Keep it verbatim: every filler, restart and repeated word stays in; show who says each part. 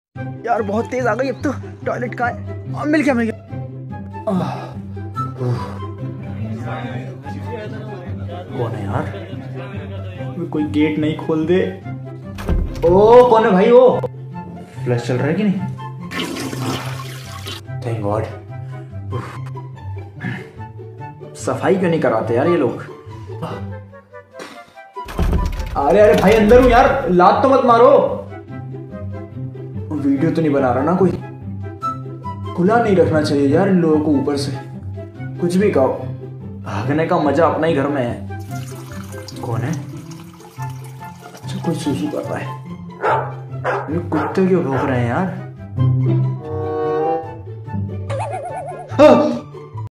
Speaker 1: यार बहुत तेज आ गई अब तो। टॉयलेट कहाँ है? आ, मिल गया मिल गया।
Speaker 2: कौन है यार? कोई गेट नहीं खोल दे। ओ कौन है भाई? वो फ्लैश चल रहा है कि नहीं? Thank God. सफाई क्यों नहीं कराते यार ये लोग? अरे अरे भाई अंदर हूं यार, लात तो मत मारो। वीडियो तो नहीं बना रहा ना कोई? खुला नहीं रखना चाहिए यार इन लोगों को। ऊपर से कुछ भी कहो, भागने का मजा अपना ही घर में है। कौन है? अच्छा कोई सुसु कर रहा है। ये कुत्ते क्यों भौंक रहे हैं यार?